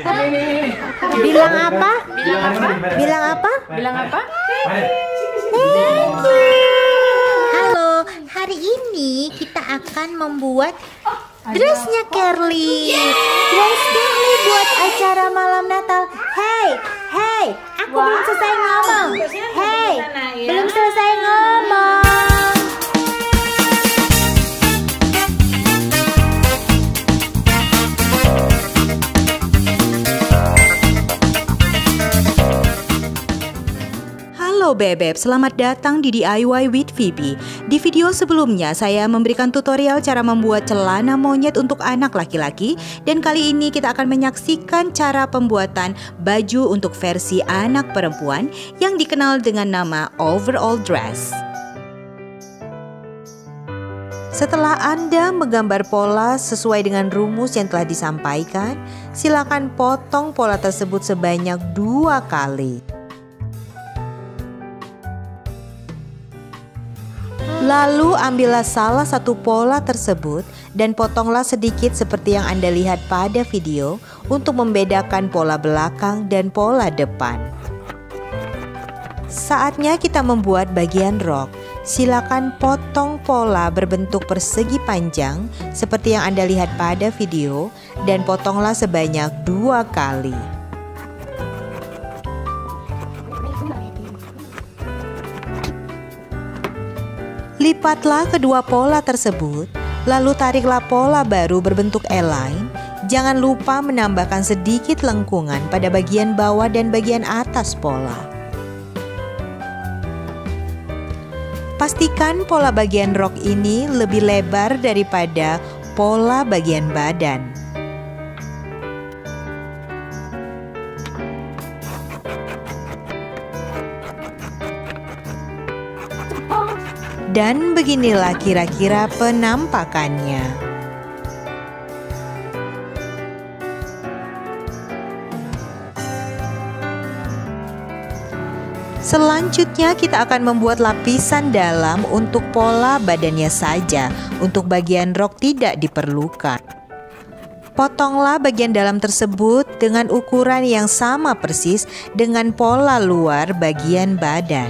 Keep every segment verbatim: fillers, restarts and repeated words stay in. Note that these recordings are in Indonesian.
Bilang apa? Bilang apa? Bilang apa? Bilang apa? Thank you. Halo, hari ini kita akan membuat dressnya Carly. Dress Carly buat acara malam Natal. Hey, hey, aku belum selesai ngomong. Hey, belum selesai ngomong. Halo Bebek, selamat datang di D I Y with Phoebe. Di video sebelumnya saya memberikan tutorial cara membuat celana monyet untuk anak laki-laki. Dan kali ini kita akan menyaksikan cara pembuatan baju untuk versi anak perempuan yang dikenal dengan nama overall dress. Setelah Anda menggambar pola sesuai dengan rumus yang telah disampaikan, silakan potong pola tersebut sebanyak dua kali. Lalu ambillah salah satu pola tersebut dan potonglah sedikit seperti yang Anda lihat pada video untuk membedakan pola belakang dan pola depan. Saatnya kita membuat bagian rok. Silakan potong pola berbentuk persegi panjang seperti yang Anda lihat pada video dan potonglah sebanyak dua kali. Lipatlah kedua pola tersebut, lalu tariklah pola baru berbentuk L-line. Jangan lupa menambahkan sedikit lengkungan pada bagian bawah dan bagian atas pola. Pastikan pola bagian rok ini lebih lebar daripada pola bagian badan. Dan beginilah kira-kira penampakannya. Selanjutnya kita akan membuat lapisan dalam untuk pola badannya saja. Untuk bagian rok tidak diperlukan. Potonglah bagian dalam tersebut dengan ukuran yang sama persis dengan pola luar bagian badan.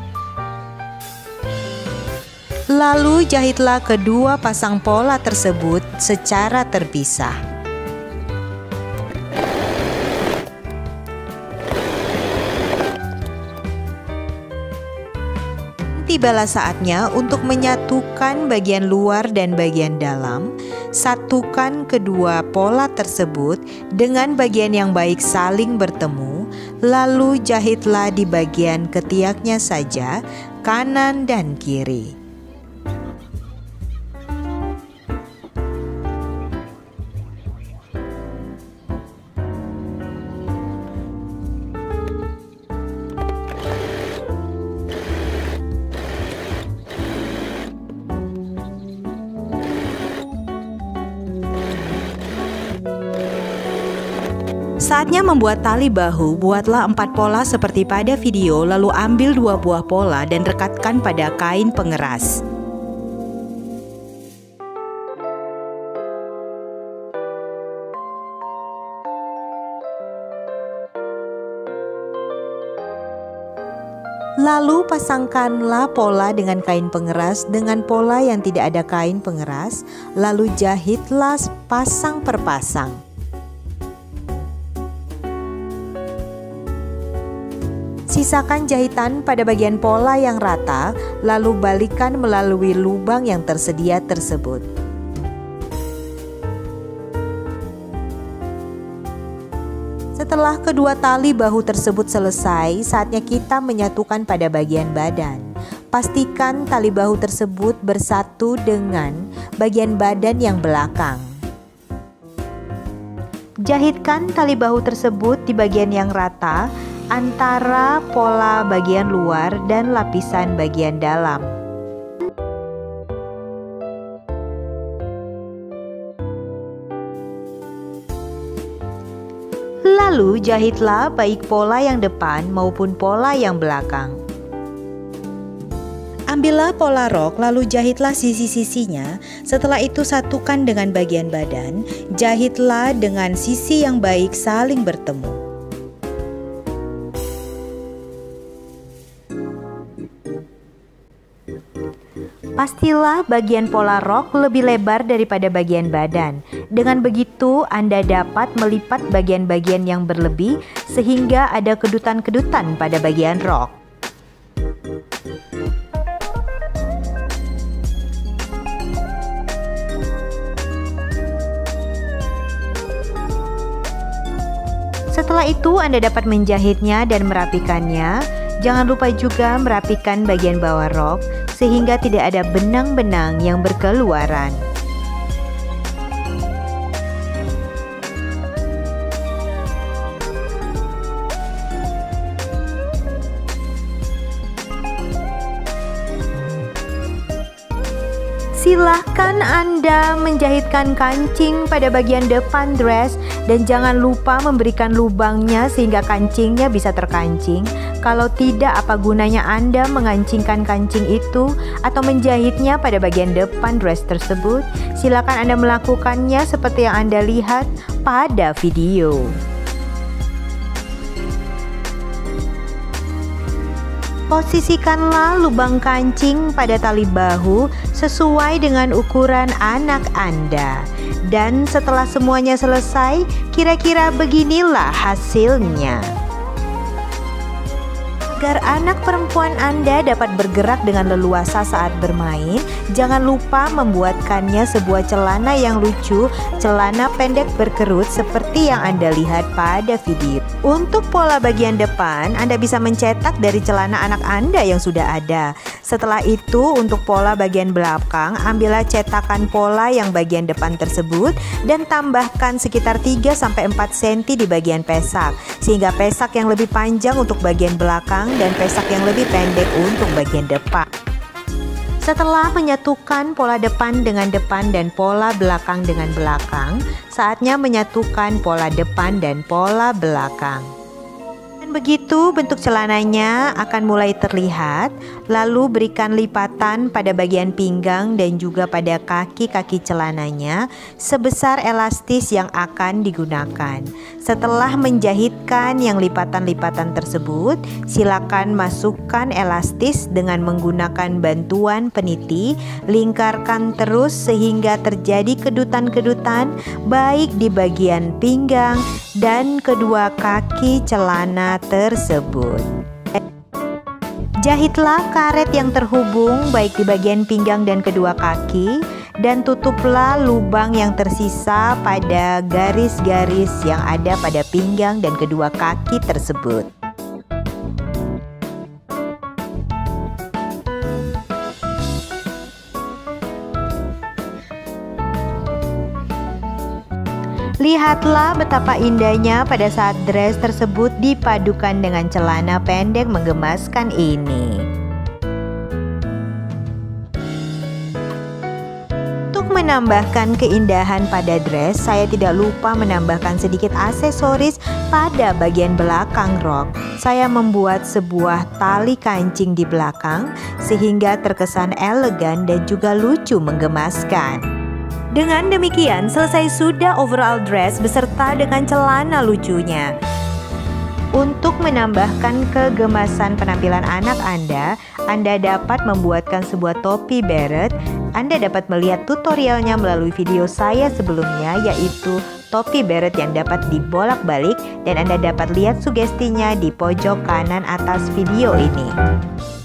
Lalu jahitlah kedua pasang pola tersebut secara terpisah. Tibalah saatnya untuk menyatukan bagian luar dan bagian dalam. Satukan kedua pola tersebut dengan bagian yang baik saling bertemu. Lalu jahitlah di bagian ketiaknya saja, kanan dan kiri. Saatnya membuat tali bahu, buatlah empat pola seperti pada video, lalu ambil dua buah pola dan rekatkan pada kain pengeras. Lalu pasangkanlah pola dengan kain pengeras dengan pola yang tidak ada kain pengeras, lalu jahitlah pasang per pasang. Sisakan jahitan pada bagian pola yang rata, lalu balikkan melalui lubang yang tersedia tersebut. Setelah kedua tali bahu tersebut selesai, saatnya kita menyatukan pada bagian badan. Pastikan tali bahu tersebut bersatu dengan bagian badan yang belakang. Jahitkan tali bahu tersebut di bagian yang rata antara pola bagian luar dan lapisan bagian dalam. Lalu jahitlah baik pola yang depan maupun pola yang belakang. Ambillah pola rok lalu jahitlah sisi-sisinya. Setelah itu satukan dengan bagian badan. Jahitlah dengan sisi yang baik saling bertemu. Pastilah bagian pola rok lebih lebar daripada bagian badan. Dengan begitu Anda dapat melipat bagian-bagian yang berlebih sehingga ada kedutan-kedutan pada bagian rok. Setelah itu Anda dapat menjahitnya dan merapikannya. Jangan lupa juga merapikan bagian bawah rok sehingga tidak ada benang-benang yang berkeluaran. Silahkan Anda menjahitkan kancing pada bagian depan dress dan jangan lupa memberikan lubangnya sehingga kancingnya bisa terkancing. Kalau tidak, apa gunanya Anda mengancingkan kancing itu atau menjahitnya pada bagian depan dress tersebut? Silakan Anda melakukannya seperti yang Anda lihat pada video. Posisikanlah lubang kancing pada tali bahu sesuai dengan ukuran anak Anda. Dan setelah semuanya selesai, kira-kira beginilah hasilnya. Agar anak perempuan Anda dapat bergerak dengan leluasa saat bermain, jangan lupa membuatkannya sebuah celana yang lucu, celana pendek berkerut seperti yang Anda lihat pada video. Untuk pola bagian depan, Anda bisa mencetak dari celana anak Anda yang sudah ada. Setelah itu, untuk pola bagian belakang, ambillah cetakan pola yang bagian depan tersebut dan tambahkan sekitar tiga sampai empat sentimeter di bagian pesak, sehingga pesak yang lebih panjang untuk bagian belakang dan pesak yang lebih pendek untuk bagian depan. Setelah menyatukan pola depan dengan depan dan pola belakang dengan belakang, saatnya menyatukan pola depan dan pola belakang. Dan begitu bentuk celananya akan mulai terlihat. Lalu berikan lipatan pada bagian pinggang dan juga pada kaki-kaki celananya sebesar elastis yang akan digunakan. Setelah menjahitkan yang lipatan-lipatan tersebut, silakan masukkan elastis dengan menggunakan bantuan peniti. Lingkarkan terus sehingga terjadi kedutan-kedutan baik di bagian pinggang dan kedua kaki celana tersebut. Jahitlah karet yang terhubung baik di bagian pinggang dan kedua kaki dan tutuplah lubang yang tersisa pada garis-garis yang ada pada pinggang dan kedua kaki tersebut. Lihatlah betapa indahnya pada saat dress tersebut dipadukan dengan celana pendek menggemaskan ini. Untuk menambahkan keindahan pada dress, saya tidak lupa menambahkan sedikit aksesoris pada bagian belakang rok. Saya membuat sebuah tali kancing di belakang sehingga terkesan elegan dan juga lucu menggemaskan. Dengan demikian, selesai sudah overall dress beserta dengan celana lucunya. Untuk menambahkan kegemasan penampilan anak Anda, Anda dapat membuatkan sebuah topi beret. Anda dapat melihat tutorialnya melalui video saya sebelumnya, yaitu topi beret yang dapat dibolak-balik, dan Anda dapat lihat sugestinya di pojok kanan atas video ini.